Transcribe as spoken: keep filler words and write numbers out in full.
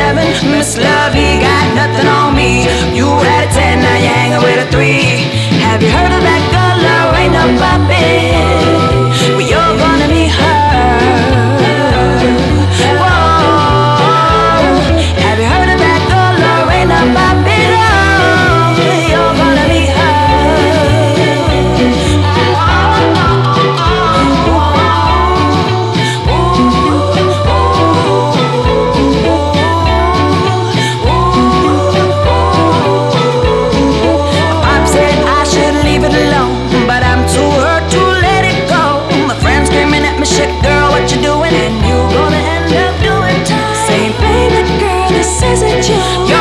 seven. Miss Love, he got nothing on me. You had a ten, now you're hanging with a three. Have you heard of that girl, Lorena Bobbit? Well, you're gonna meet her. Whoa. Have you heard of that girl, Lorena Bobbit? Oh, you're gonna meet her. Shit, girl, what you doing? And you gonna end up doing time. Say, baby girl, this isn't you.